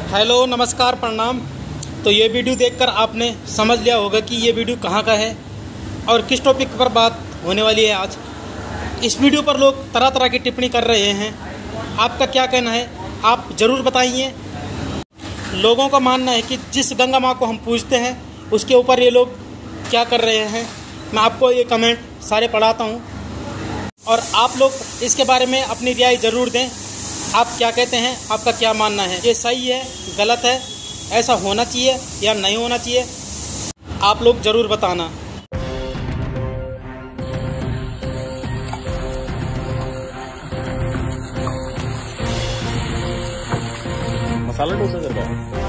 Hello, नमस्कार, प्रणाम। तो ये वीडियो देखकर आपने समझ लिया होगा कि ये वीडियो कहाँ का है और किस टॉपिक पर बात होने वाली है आज। इस वीडियो पर लोग तरह तरह की टिप्पणी कर रहे हैं। आपका क्या कहना है, आप ज़रूर बताइए। लोगों का मानना है कि जिस गंगा माँ को हम पूजते हैं उसके ऊपर ये लोग क्या कर रहे हैं। मैं आपको ये कमेंट सारे पढ़ाता हूँ और आप लोग इसके बारे में अपनी राय ज़रूर दें। आप क्या कहते हैं, आपका क्या मानना है, ये सही है, गलत है, ऐसा होना चाहिए या नहीं होना चाहिए, आप लोग ज़रूर बताना। मसाला डोसा कर रहा है।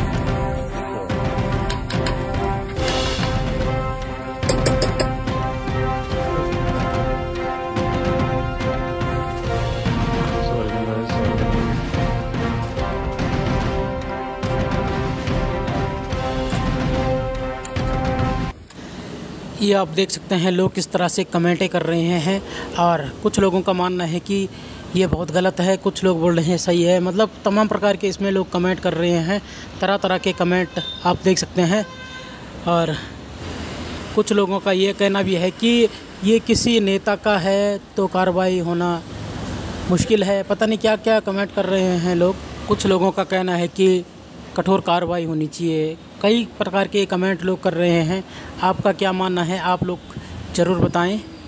ये आप देख सकते हैं लोग किस तरह से कमेंटें कर रहे हैं और कुछ लोगों का मानना है कि ये बहुत गलत है, कुछ लोग बोल रहे हैं सही है। मतलब तमाम प्रकार के इसमें लोग कमेंट कर रहे हैं, तरह तरह के कमेंट आप देख सकते हैं। और कुछ लोगों का ये कहना भी है कि ये किसी नेता का है तो कार्रवाई होना मुश्किल है। पता नहीं क्या क्या कमेंट कर रहे हैं लोग। कुछ लोगों का कहना है कि कठोर कार्रवाई होनी चाहिए। कई प्रकार के कमेंट लोग कर रहे हैं। आपका क्या मानना है, आप लोग ज़रूर बताएं।